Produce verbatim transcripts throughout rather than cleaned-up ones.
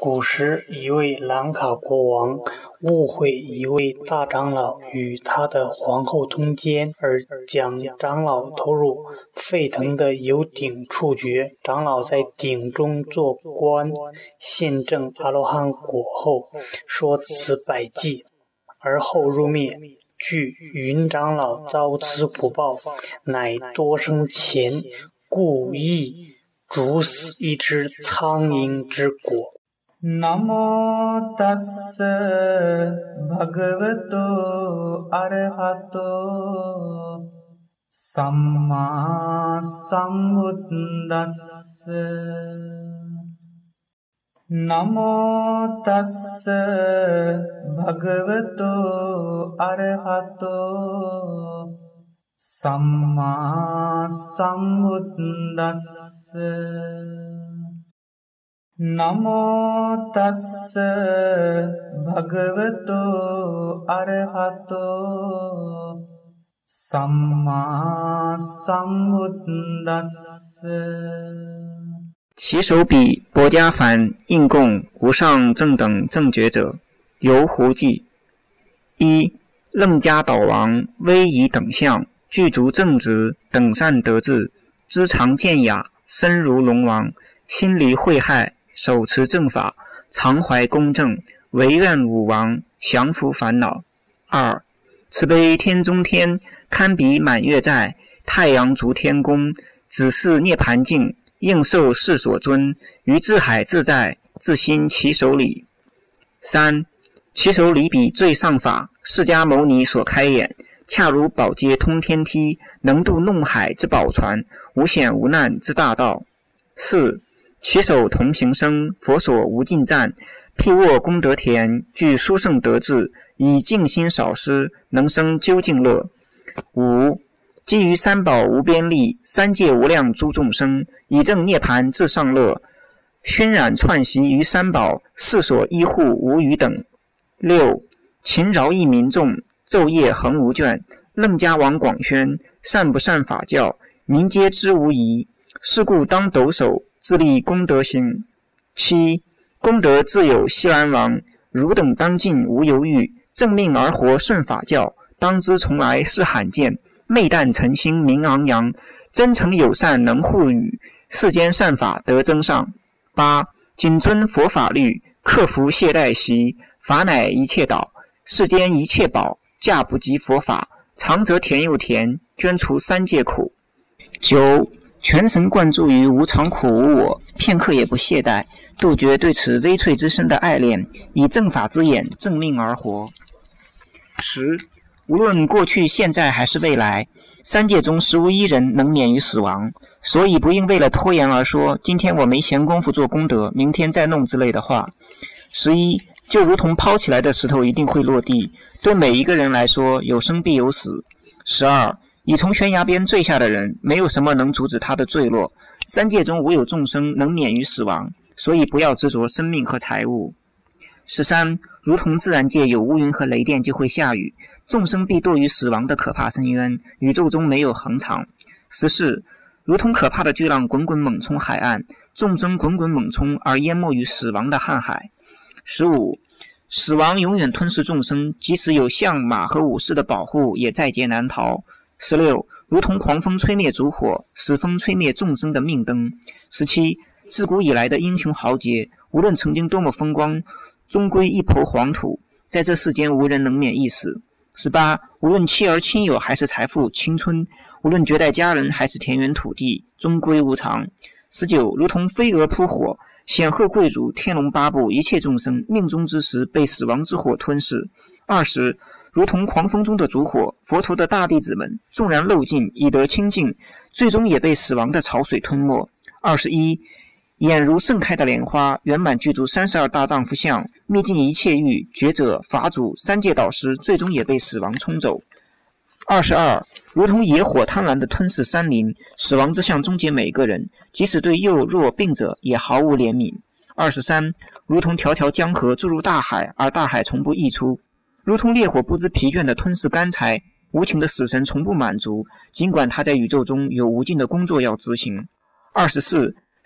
古时一位兰卡国王误会一位大长老与他的皇后通奸，而将长老投入沸腾的油鼎处决。长老在鼎中做官，现证阿罗汉果后，说此百计，而后入灭。据云长老遭此苦报，乃多生前故意煮死一只苍蝇之果。 Namo tassa bhagavato arahato samma sambuddhassa. Namo tassa bhagavato arahato samma sambuddhassa.Namo tassa bhagavato arahato samma sambuddhassa。 其手比薄伽梵应供无上正等正觉者，由胡记。一、楞伽导王威仪等相，具足正直，等善得志，知常见雅，身如龙王，心离秽害，手持正法，常怀公正，唯愿武王，降服烦恼。二、慈悲天中天，堪比满月在，太阳足天宫，只是涅盘境，应受世所尊，于智海自在，自心其手里。三、其手里比最上法，释迦牟尼所开眼，恰如宝阶通天梯，能渡弄海之宝船，无险无难之大道。四、其手同行生，佛所无尽赞，辟沃功德田，具殊胜德智，以静心少施，能生究竟乐。五、基于三宝无边力，三界无量诸众生，以正涅盘至上乐，熏染串习于三宝，世所依护无余等。六、勤饶益民众，昼夜恒无倦，楞伽王广宣，善不善法教，民皆知无疑，是故当抖擞，自立功德行。七、功德自有西兰王，汝等当尽无犹豫，正命而活顺法教，当知从来是罕见，昧旦诚心名昂扬，真诚友善能护语，世间善法得增上。八、谨遵佛法律，克服懈怠习，法乃一切导，世间一切宝，价不及佛法，长则甜又甜，捐除三界苦。九、全神贯注于无常苦无我，片刻也不懈怠，杜绝对此微脆之身的爱恋，以正法之眼正命而活。十、无论过去现在还是未来，三界中实无一人能免于死亡，所以不应为了拖延而说今天我没闲工夫做功德，明天再弄之类的话。十一、就如同抛起来的石头一定会落地，对每一个人来说有生必有死。十二、已从悬崖边坠下的人，没有什么能阻止他的坠落，三界中无有众生能免于死亡，所以不要执着生命和财物。十三、如同自然界有乌云和雷电就会下雨，众生必堕于死亡的可怕深渊，宇宙中没有恒常。十四、如同可怕的巨浪滚滚猛冲海岸，众生滚滚猛冲而淹没于死亡的瀚海。十五、死亡永远吞噬众生，即使有象马和武士的保护，也在劫难逃。十六、如同狂风吹灭烛火，死风吹灭众生的命灯。十七、自古以来的英雄豪杰，无论曾经多么风光，终归一抔黄土，在这世间无人能免一死。十八、无论妻儿亲友还是财富青春，无论绝代佳人还是田园土地，终归无常。十九、如同飞蛾扑火，显赫贵族天龙八部一切众生命中之时被死亡之火吞噬。二十、如同狂风中的烛火，佛陀的大弟子们纵然漏尽以得清净，最终也被死亡的潮水吞没。二十一、眼如盛开的莲花，圆满具足三十二大丈夫相，灭尽一切欲，觉者、法主、三界导师，最终也被死亡冲走。二十二、如同野火贪婪地吞噬山林，死亡之相终结每个人，即使对幼弱病者也毫无怜悯。二十三、如同条条江河注入大海，而大海从不溢出，如同烈火不知疲倦地吞噬干柴，无情的死神从不满足，尽管他在宇宙中有无尽的工作要执行。二十四、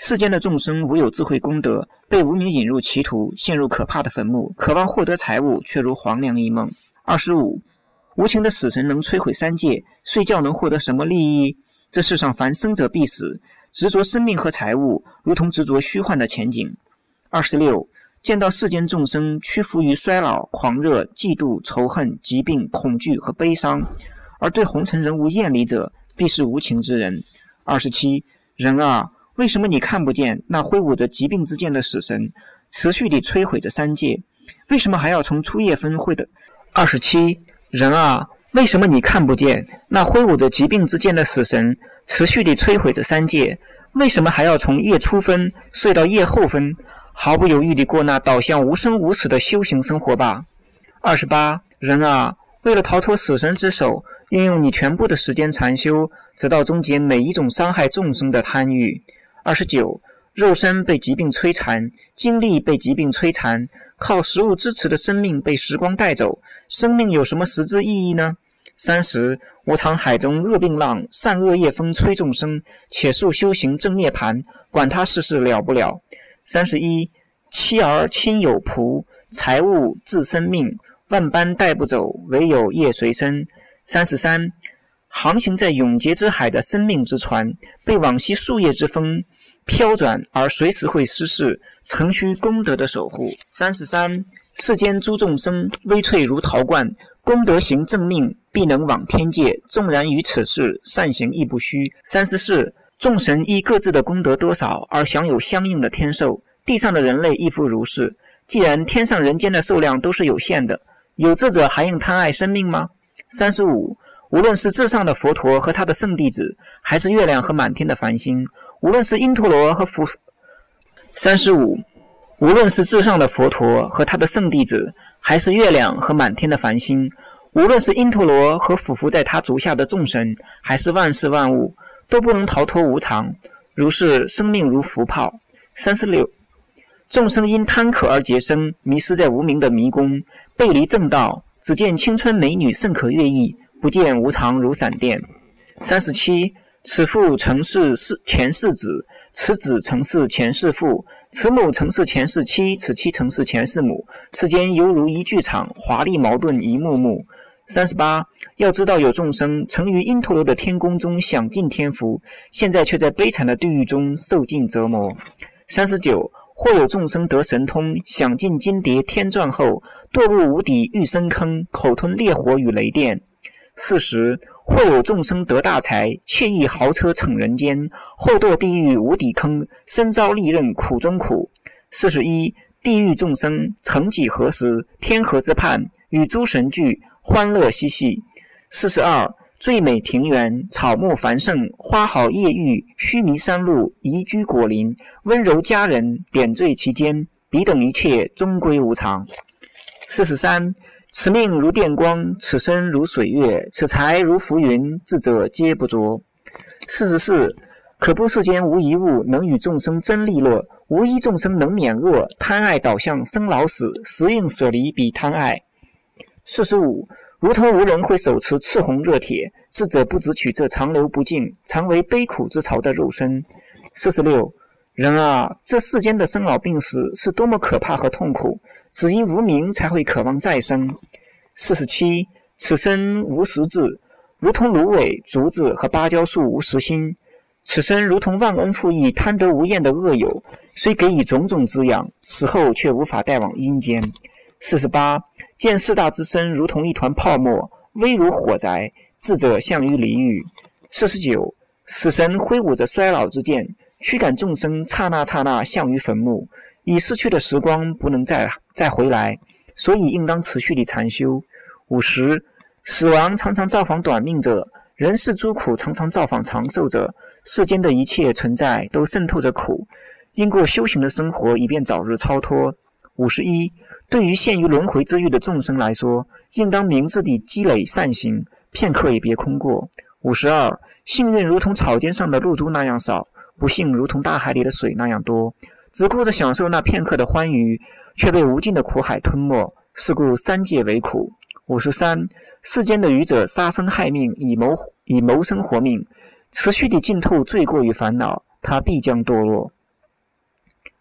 世间的众生无有智慧功德，被无明引入歧途，陷入可怕的坟墓，渴望获得财物，却如黄粱一梦。二十五，无情的死神能摧毁三界，睡觉能获得什么利益？这世上凡生者必死，执着生命和财物，如同执着虚幻的前景。二十六，见到世间众生屈服于衰老、狂热、嫉妒、仇恨、疾病、恐惧和悲伤，而对红尘人物厌离者，必是无情之人。二十七，人啊，为什么你看不见那挥舞着疾病之剑的死神持续地摧毁着三界？为什么还要从初夜分会的？二十七，人啊，为什么你看不见那挥舞着疾病之剑的死神持续地摧毁着三界？为什么还要从夜初分睡到夜后分，毫不犹豫地过那导向无生无死的修行生活吧？二十八，人啊，为了逃脱死神之手，运用你全部的时间禅修，直到终结每一种伤害众生的贪欲。二十九，肉身被疾病摧残，精力被疾病摧残，靠食物支持的生命被时光带走，生命有什么实质意义呢？三十，无常海中恶病浪，善恶业风催众生，且速修行正涅盘，管他世事了不了。三十一，妻儿亲友仆，财物治生命，万般带不走，唯有业随身。三十三，航行在永劫之海的生命之船，被往昔树叶之风飘转，而随时会失事，诚需功德的守护。三十三，世间诸众生微脆如陶罐，功德行正命，必能往天界，纵然于此世，善行亦不虚。三十四，众神依各自的功德多少而享有相应的天寿，地上的人类亦复如是。既然天上人间的寿量都是有限的，有志者还应贪爱生命吗？三十五，无论是至上的佛陀和他的圣弟子，还是月亮和满天的繁星，无论是因陀罗和佛三十五，无论是至上的佛陀和他的圣弟子，还是月亮和满天的繁星，无论是因陀罗和俯伏在他足下的众神，还是万事万物，都不能逃脱无常，如是生命如浮泡。三十六，众生因贪渴而结生，迷失在无明的迷宫，背离正道，只见青春美女甚可悦意，不见无常如闪电。三十七，此父曾是前世子，此子曾是前世父，此母曾是前世妻，此妻曾是前世母，世间犹如一剧场，华丽矛盾一幕幕。三十八，要知道有众生曾于因陀罗的天宫中享尽天福，现在却在悲惨的地狱中受尽折磨。三十九，或有众生得神通，享尽金蝶天钻后，堕入无底欲深坑，口吞烈火与雷电。四十，或有众生得大财，惬意豪车逞人间，后堕地狱无底坑，身遭利刃苦中苦。四十一，地狱众生曾几何时，天河之畔，与诸神聚，欢乐嬉戏。四十二，最美庭园，草木繁盛，花好叶郁，须弥山路，宜居果林，温柔佳人点缀其间，彼等一切终归无常。四十三，此命如电光，此身如水月，此财如浮云，智者皆不着。四十四，可怖世间无一物能与众生争利乐，无一众生能免恶，贪爱导向生老死，时应舍离彼贪爱。四十五，如同无人会手持赤红热铁，智者不只取这长流不尽，常为悲苦之巢的肉身。四十六，人啊，这世间的生老病死是多么可怕和痛苦，只因无明才会渴望再生。四十七，此身无实质，如同芦苇、竹子和芭蕉树无实心。此身如同忘恩负义、贪得无厌的恶友，虽给予种种滋养，死后却无法带往阴间。四十八，见四大之身如同一团泡沫，微如火灾，智者向于离欲。四十九，死神挥舞着衰老之剑，驱赶众生刹那刹那向于坟墓，已逝去的时光不能再再回来，所以应当持续地禅修。五十，死亡常常造访短命者，人世诸苦常常造访长寿者，世间的一切存在都渗透着苦，应过修行的生活，以便早日超脱。五十一，对于陷于轮回之狱的众生来说，应当明智地积累善行，片刻也别空过。五十二，幸运如同草尖上的露珠那样少，不幸如同大海里的水那样多，只顾着享受那片刻的欢愉，却被无尽的苦海吞没，是故三界为苦。五十三，世间的愚者杀生害命，以谋以谋生活命，持续地浸透罪过与烦恼，他必将堕落。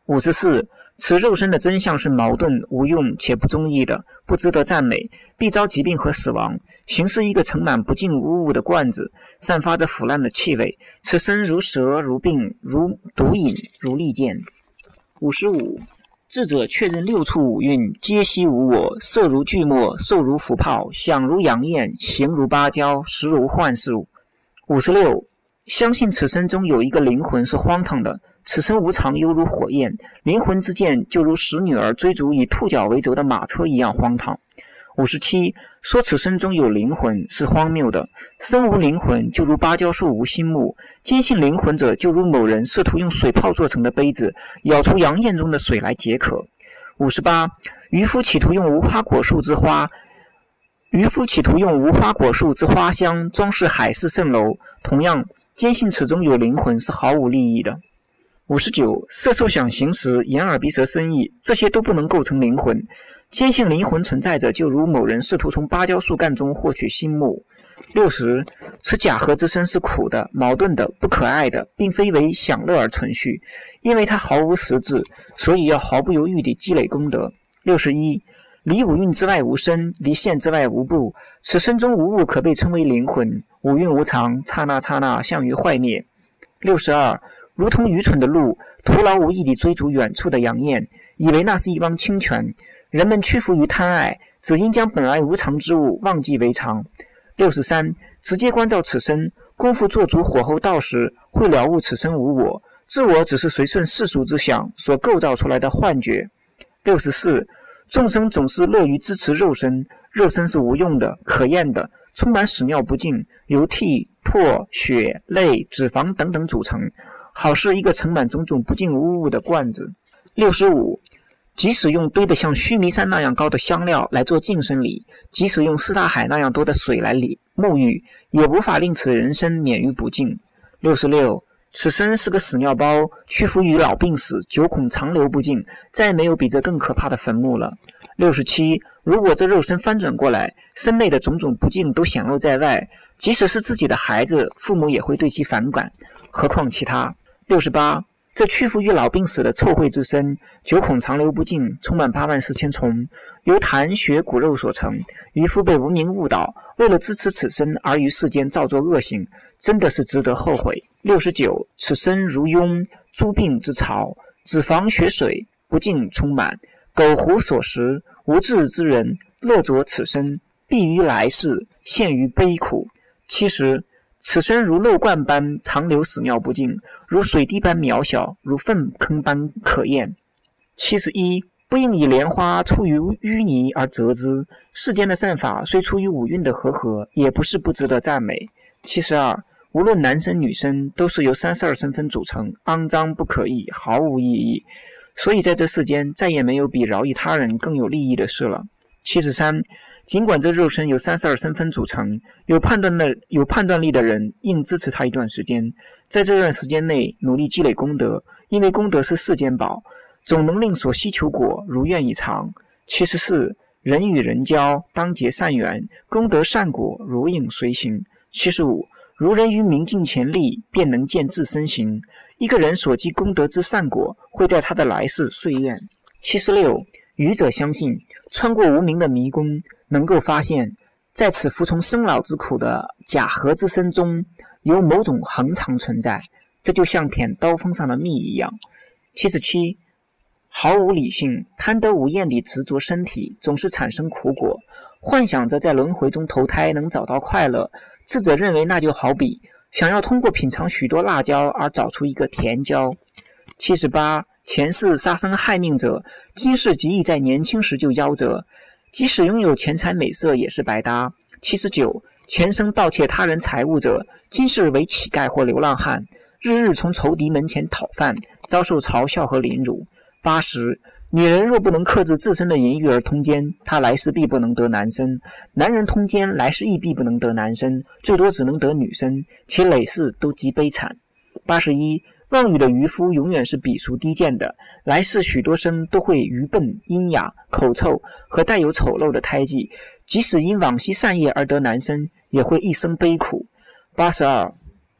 五十四，此肉身的真相是矛盾、无用且不中意的，不值得赞美，必遭疾病和死亡。形似一个盛满不净污物的罐子，散发着腐烂的气味。此身如蛇，如病，如毒瘾，如利剑。五十五，智者确认六处五蕴皆悉无我，色如巨墨，受如浮泡，想如阳焰，行如芭蕉，实如幻术。五十六，相信此身中有一个灵魂是荒唐的，此生无常犹如火焰，灵魂之剑就如使女儿追逐以兔角为轴的马车一样荒唐。五十七，说此身中有灵魂是荒谬的，身无灵魂就如芭蕉树无心木，坚信灵魂者就如某人试图用水泡做成的杯子舀出阳焰中的水来解渴。五十八，渔夫企图用无花果树之花渔夫企图用无花果树之花香装饰海市蜃楼，同样坚信此中有灵魂是毫无利益的。五十九，色受想行识，眼耳鼻舌身意，这些都不能构成灵魂。坚信灵魂存在着，就如某人试图从芭蕉树干中获取心木。六十，此假合之身是苦的、矛盾的、不可爱的，并非为享乐而存续，因为它毫无实质，所以要毫不犹豫地积累功德。六十一，离五蕴之外无身，离线之外无部，此身中无物可被称为灵魂，五蕴无常，刹那刹那向于坏灭。六十二，如同愚蠢的鹿，徒劳无益地追逐远处的阳焰，以为那是一汪清泉。人们屈服于贪爱，只因将本来无常之物忘记为常。六十三，直接关照此身，功夫做足火候到时，会了悟此身无我，自我只是随顺世俗之想所构造出来的幻觉。六十四，众生总是乐于支持肉身，肉身是无用的、可厌的，充满屎尿不尽，由涕、唾、血、泪、脂肪等等组成，好似一个盛满种种不净污物的罐子。六十五，即使用堆得像须弥山那样高的香料来做净身礼，即使用四大海那样多的水来礼沐浴，也无法令此人身免于不净。六十六，此身是个屎尿包，屈服于老病死，久恐长流不尽，再没有比这更可怕的坟墓了。六十七，如果这肉身翻转过来，身内的种种不净都显露在外，即使是自己的孩子，父母也会对其反感，何况其他。六十八，这屈服于老病死的臭秽之身，久恐长流不尽，充满八万四千虫，由痰血骨肉所成。渔夫被无名误导，为了支持此身而于世间造作恶行，真的是值得后悔。六十九，此身如庸，诸病之巢，脂肪血水不净充满，苟胡所食，无智之人乐着此身，必于来世陷于悲苦。七十，此身如漏罐般长流屎尿不尽，如水滴般渺小，如粪坑般可厌。七十一，不应以莲花出于淤泥而折之，世间的善法虽出于五蕴的和合，也不是不值得赞美。七十二，无论男生女生，都是由三十二身分组成，肮脏不可议，毫无意义。所以在这世间再也没有比饶益他人更有利益的事了。七十三，尽管这肉身由三十二身分组成，有判断的有判断力的人应支持他一段时间，在这段时间内努力积累功德，因为功德是世间宝，总能令所希求果如愿以偿。七十四，人与人交，当结善缘，功德善果如影随形。七十五，如人于明镜前立，便能见自身形。一个人所积功德之善果，会在他的来世遂愿。七十六，愚者相信，穿过无明的迷宫，能够发现，在此服从生老之苦的假合之身中，有某种恒常存在，这就像舔刀锋上的蜜一样。七十七，毫无理性，贪得无厌地执着身体，总是产生苦果，幻想着在轮回中投胎能找到快乐。智者认为那就好比想要通过品尝许多辣椒而找出一个甜椒。七十八，前世杀生害命者，今世极易在年轻时就夭折，即使拥有钱财美色也是白搭。七十九，前生盗窃他人财物者，今世为乞丐或流浪汉，日日从仇敌门前讨饭，遭受嘲笑和凌辱。八十，女人若不能克制自身的淫欲而通奸，她来世必不能得男身；男人通奸，来世亦必不能得男身，最多只能得女身，其累世都极悲惨。八十一，妄语的渔夫永远是鄙俗低贱的，来世许多生都会愚笨、阴哑、口臭和带有丑陋的胎记，即使因往昔善业而得男身，也会一生悲苦。八十二，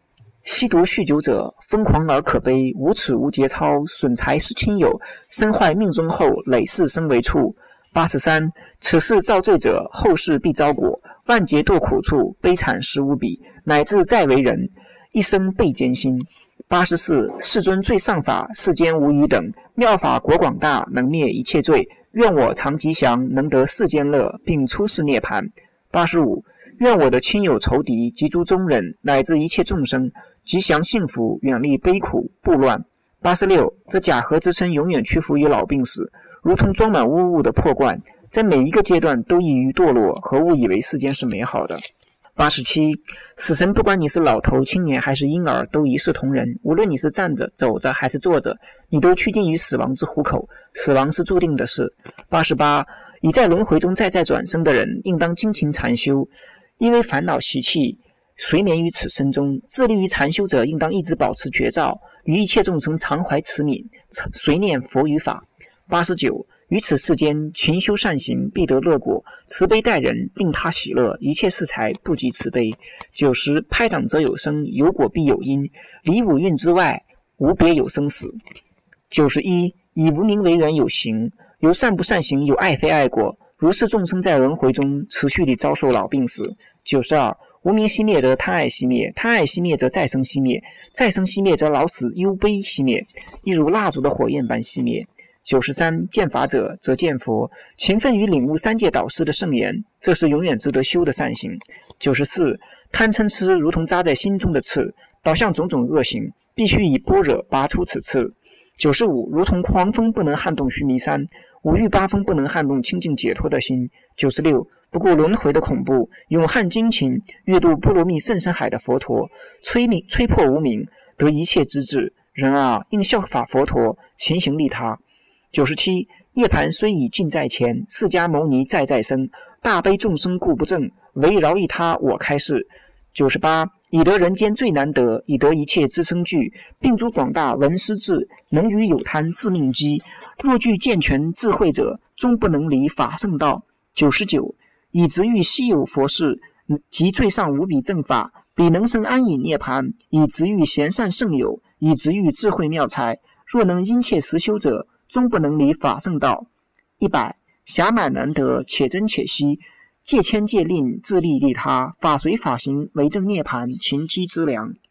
吸毒酗酒者，疯狂而可悲，无耻无节操，损财失亲友，身坏命终后，累世生为畜。八十三，此事造罪者，后世必遭果，万劫堕苦处，悲惨实无比，乃至再为人，一生倍艰辛。八十四，世尊最上法，世间无余等，妙法国广大，能灭一切罪，愿我常吉祥，能得世间乐，并出世涅槃。八十五，愿我的亲友仇敌及诸中人，乃至一切众生吉祥幸福，远离悲苦怖乱。八十六，这假合之身永远屈服于老病死，如同装满污物的破罐，在每一个阶段都易于堕落，和误以为世间是美好的。八十七，死神不管你是老头、青年还是婴儿，都一视同仁，无论你是站着、走着还是坐着，你都趋近于死亡之虎口，死亡是注定的事。八十八，已在轮回中再再转生的人，应当精勤禅修，因为烦恼习气随眠于此生中，致力于禅修者应当一直保持觉照，与一切众生常怀慈悯，随念佛语法。八十九，于此世间勤修善行，必得乐果，慈悲待人，令他喜乐，一切世财不及慈悲。九十，拍掌则有声，有果必有因，离五蕴之外，无别有生死。九十一，以无名为缘有行，有善不善行，有爱非爱果，如是众生在轮回中持续地遭受老病死。九十二，无明熄灭则贪爱熄灭，贪爱熄灭则再生熄灭，再生熄灭则老死忧悲熄灭，一如蜡烛的火焰般熄灭。九十三，见法者则见佛，勤奋于领悟三界导师的圣言，这是永远值得修的善行。九十四，贪嗔痴如同扎在心中的刺，导向种种恶行，必须以般若拔出此刺。九十五，如同狂风不能撼动须弥山，五欲八风不能撼动清净解脱的心。九十六，不顾轮回的恐怖，勇悍精勤，阅读波罗蜜甚深海的佛陀，吹明吹破无明，得一切之智。人啊，应效法佛陀，勤行利他。九十七，涅槃虽已近在前，释迦牟尼再再生，大悲众生故不正，唯饶益他我开示。九十八，以得人间最难得，以得一切之生具，并诸广大闻思智，能于有贪自命机，若具健全智慧者，终不能离法圣道。九十九，以直欲稀有佛事，及最上无比正法，彼能生安隐涅槃，以直欲贤善圣友，以直欲智慧妙才，若能殷切实修者，终不能离法圣道。一百，暇满难得，且珍且惜，戒谦戒令，自利利他，法随法行，为正涅槃，勤机之良。